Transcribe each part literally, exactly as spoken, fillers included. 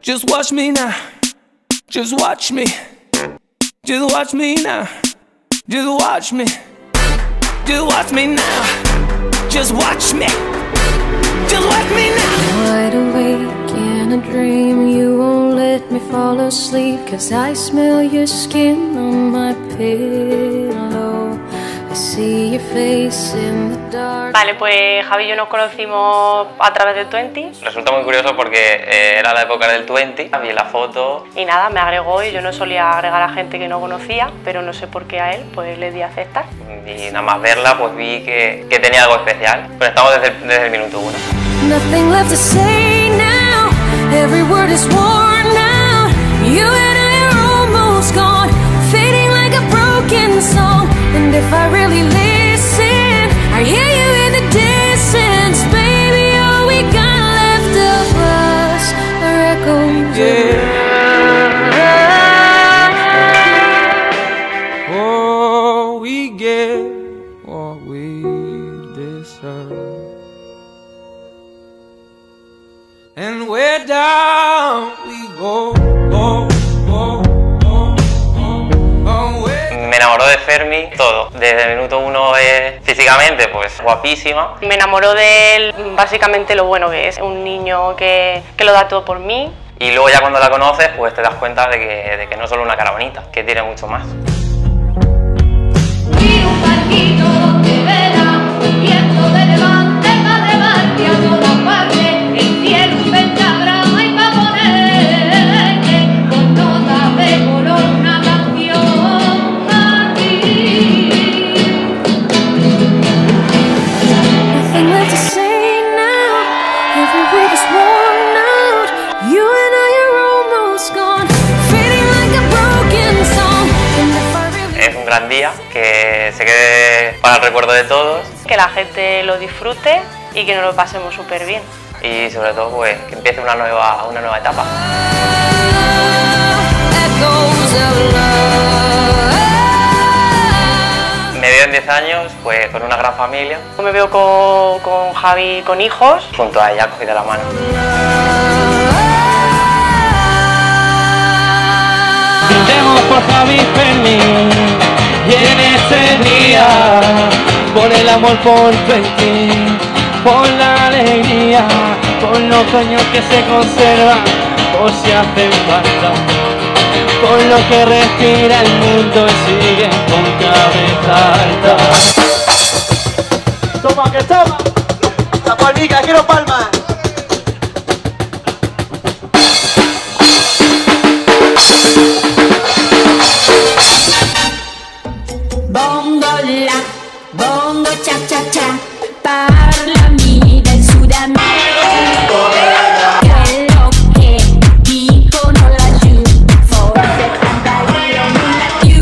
Just watch me now. Just watch me. Just watch me now. Just watch me. Just watch me now. Just watch me. Just watch me now. Wide awake in a dream, you won't let me fall asleep, 'cause I smell your skin on my pillow. I see your face in the dark. Vale, pues Javi y yo nos conocimos a través del veinte. Resulta muy curioso porque eh, era la época del veinte, vi la foto. Y nada, me agregó y yo no solía agregar a gente que no conocía, pero no sé por qué a él, pues le di a aceptar. Y nada más verla, pues vi que, que tenía algo especial. Pero estamos desde, desde el minuto uno. Nothing left to say now. Every word is worn out. You and I are almost gone, fading like a broken song. And if I really listen, I hear you in the distance, baby. All we got left of us are echoes. Yeah. Oh, we get what we deserve. And we're down we go, oh, oh, oh, oh, oh, Me enamoró de Fermi todo. Desde el minuto uno es físicamente pues guapísima. Me enamoró de él, básicamente lo bueno que es. Un niño que, que lo da todo por mí. Y luego ya cuando la conoces pues te das cuenta de que, de que no es solo una cara bonita, que tiene mucho más. Y un barquito donde verá un viento de levante va de llevarte a todas partes. El cielo un pentagrama y pa' ponerte con notas de color una canción aquí. Nothing left to say now. Every word is worn out. You and I are almost gone, fading like a broken song. And if I really... Es un gran día, que se quede para el recuerdo de todos. Que la gente lo disfrute y que nos lo pasemos súper bien. Y sobre todo pues que empiece una nueva, una nueva etapa. Me veo en diez años pues con una gran familia. Me veo con, con Javi con hijos. Junto a ella, cogida la mano. Brindemos por Javi Fermi y en ese día por el amor por veinte, por la alegría, por los sueños que se conservan, por si hacen falta, por lo que respira el mundo y sigue con cabeza alta. Toma, que toma. La palmica, quiero palmas. Bongo la, bongo cha cha cha, parlami del Sud America. Quello che dicono laggiù, forse sbaglio nulla più.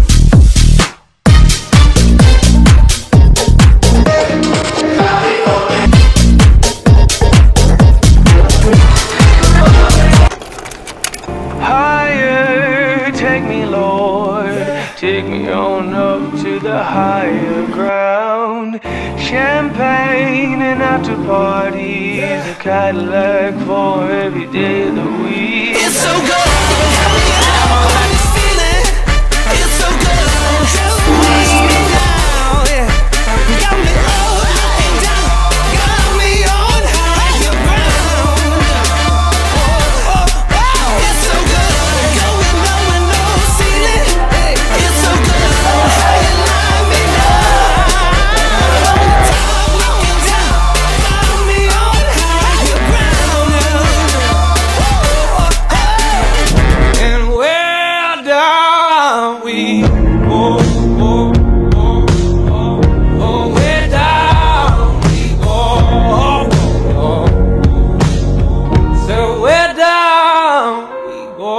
Higher, take me, Lord, take me on up to the higher ground. Champagne and after parties, a Cadillac for every day of the week. It's so good. This feeling, it's so good. Just watch me now, yeah. Got me up and down, got me on higher ground. Oh, oh, wow, it's so good. Going low with no ceiling, hey, it's so good. How you line me now? Top looking down, got me on higher ground. Oh, oh, oh. And where down we go, oh, oh, oh, oh, where down we go, oh, oh. So where down we go,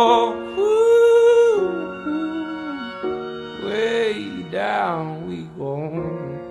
ooh, way down we go.